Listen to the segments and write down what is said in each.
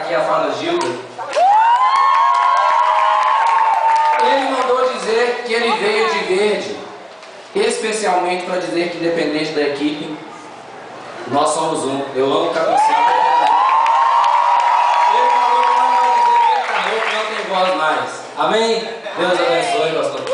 aqui a fala Gilda. Ele mandou dizer que ele veio de verde, especialmente para dizer que, independente da equipe, nós somos um. Eu amo o Capucinho. Ele falou que não vai dizer que ele tá rouco, não tem voz mais. Amém? Deus abençoe, pastor.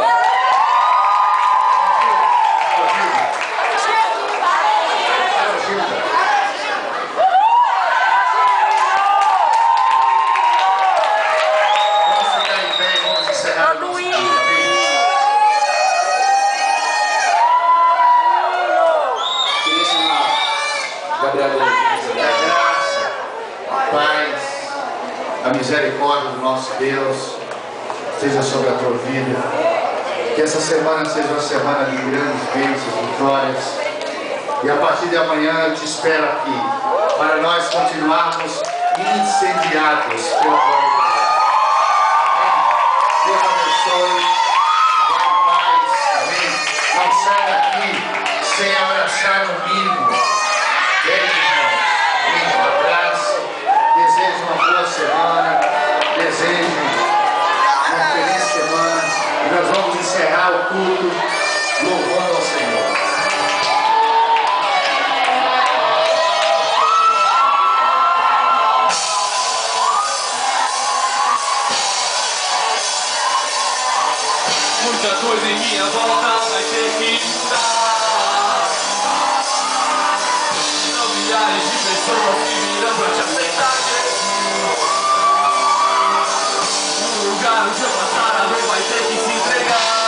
A misericórdia do nosso Deus seja sobre a tua vida. Que essa semana seja uma semana de grandes bênçãos, vitórias. E a partir de amanhã eu te espero aqui, para nós continuarmos incendiados pela glória de Deus. Deus abençoe. Vai em paz. Amém. Não sai daqui sem abraçar no mínimo. Beijo, irmãos. Um abraço. Desejo uma boa semana, desejo uma feliz semana e nós vamos encerrar o culto louvando ao Senhor. Muita coisa em minha volta vai ter que mudar. São milhares de pessoas que virão pra te aceitar. No lugar onde eu passar, a dor vai ter que se entregar.